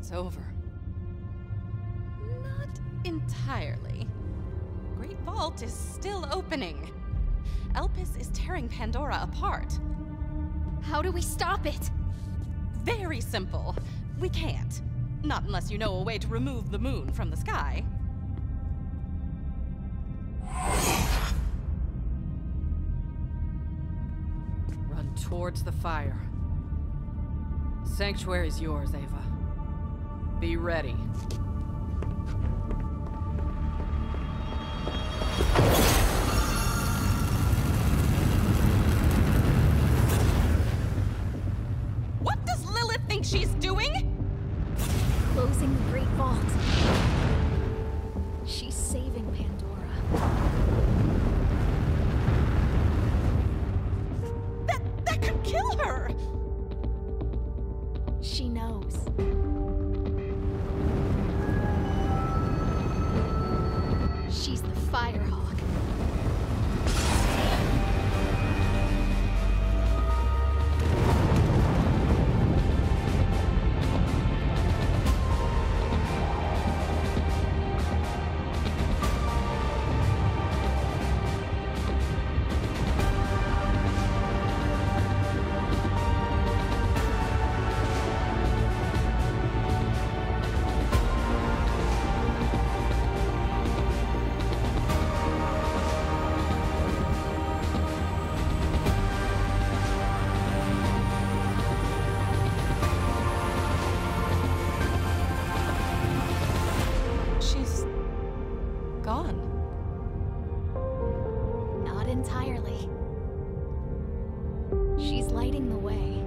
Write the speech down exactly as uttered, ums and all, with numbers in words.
it's over. Not entirely. Great Vault is still opening. Elpis is tearing Pandora apart. How do we stop it? Very simple. We can't. Not unless you know a way to remove the moon from the sky. Run towards the fire. Sanctuary's yours, Ava. Be ready. What does Lilith think she's doing? Closing the Great Vault. She's saving Pandora. That, that could kill her! She knows. She's the Firehawk. Gone. Not entirely. She's lighting the way.